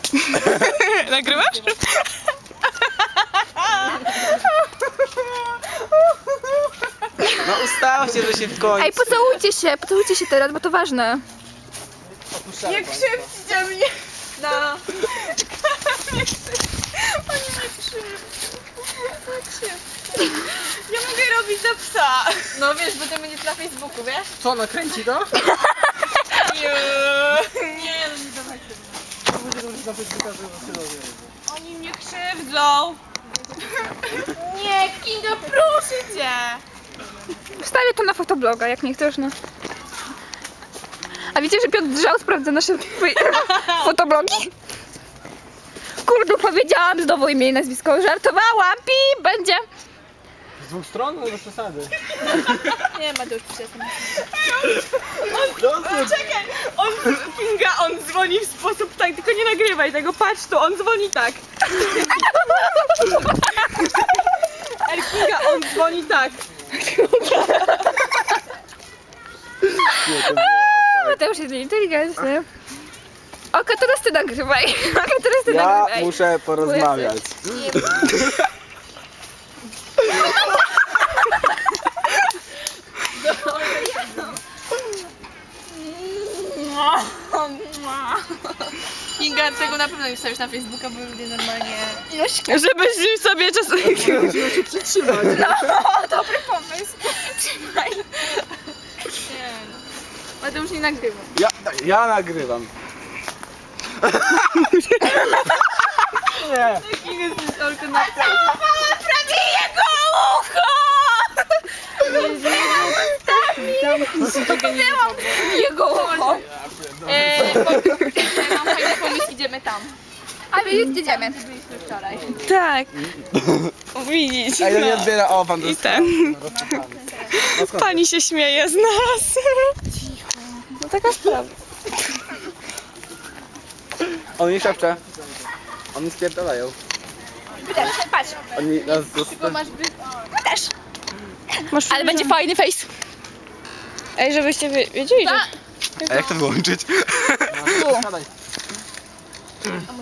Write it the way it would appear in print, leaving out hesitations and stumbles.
Nagrywasz? No ustawcie, że się w końcu. Ej, pocałujcie się teraz, bo to ważne. Nie krzywdźcie mnie! No. Oni mnie krzywdzą. Ja mogę robić za psa. No wiesz, bo to będzie na Facebooku, wiesz? Co, nakręci to? Nie, no nie dawaj tego. Oni mnie krzywdzą. Nie, Kinga, proszę cię. Wstawię to na fotobloga, jak nie chcesz, no. A wiecie, że Piotr Drzał sprawdza nasze fotoblogi? Kurde, powiedziałam znowu imię i nazwisko. Żartowałam, pi, będzie. Z dwóch stron? No bez przesady. Nie ma już przestań. Czekaj, Kinga, on dzwoni w sposób tak, tylko nie nagrywaj tego, patrz tu, on dzwoni tak. Ej, Kinga, on dzwoni tak. To już jest inteligentny. Oko, teraz ty nagrywaj. Oko, teraz ty Ja nagrywaj. muszę porozmawiać. Kinga, tego na pewno nie wstawisz na Facebooka, bo ludzie normalnie... Żebyś sobie czasem... Musimy się przytrzymać. No, dobry pomysł. Trzymaj. Nie, Ale to już nie nagrywam. Ja nagrywam. Nie. Kinga jest ordynacja. Prawie jego ucho! Jego ucho. Mam fajny pomysł, idziemy tam. A my już jedziemy. Byliśmy wczoraj. Tak. Widzisz. Ej, no nie odbiera, o pan I ten. Pani się śmieje z nas. No taka sprawa. On nie szepcze. Oni spierdalają. Też, patrz. Oni nas Też. Ale będzie fajny face. Ej, żebyście wiedzieli, że... A jak to wyłączyć? Tu. Siadaj.